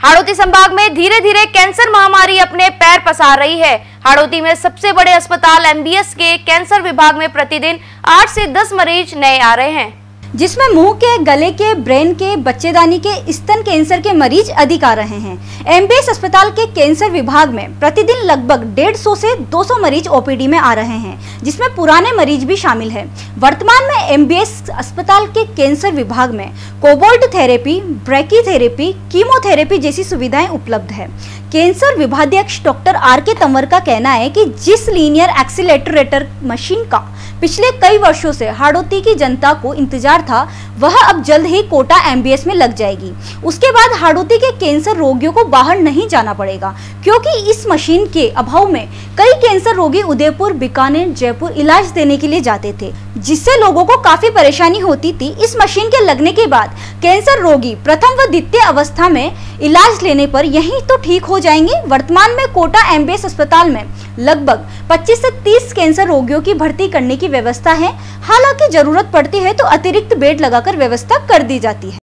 हाड़ौती संभाग में धीरे धीरे कैंसर महामारी अपने पैर पसार रही है। हाड़ौती में सबसे बड़े अस्पताल एमबीएस के कैंसर विभाग में प्रतिदिन 8 से 10 मरीज नए आ रहे हैं, जिसमें मुंह के, गले के, ब्रेन के, बच्चेदानी के, स्तन कैंसर के मरीज अधिक आ रहे हैं। एमबीएस अस्पताल के कैंसर विभाग में प्रतिदिन लगभग 150 से 200 मरीज ओपीडी में आ रहे हैं, जिसमें पुराने मरीज भी शामिल हैं। वर्तमान में एमबीएस अस्पताल के कैंसर विभाग में कोबाल्ट थेरेपी, ब्रैकीथेरेपी, कीमोथेरेपी जैसी सुविधाएं उपलब्ध है। कैंसर विभागाध्यक्ष डॉक्टर आर के तंवर का कहना है कि जिस लीनियर एक्सीलरेटर मशीन का पिछले कई वर्षों से हाड़ौती की जनता को इंतजार था, वह अब जल्द ही कोटा एमबीएस में लग जाएगी। उसके बाद हाड़ौती के कैंसर रोगियों को बाहर नहीं जाना पड़ेगा, क्योंकि इस मशीन के अभाव में कई कैंसर रोगी उदयपुर, बीकानेर, जयपुर इलाज देने के लिए जाते थे, जिससे लोगों को काफी परेशानी होती थी। इस मशीन के लगने के बाद कैंसर रोगी प्रथम व द्वितीय अवस्था में इलाज लेने पर यहीं तो ठीक हो जाएंगे। वर्तमान में कोटा एमबीएस अस्पताल में लगभग 25 से 30 कैंसर रोगियों की भर्ती करने की व्यवस्था है। हालांकि जरूरत पड़ती है तो अतिरिक्त बेड लगाकर व्यवस्था कर दी जाती है।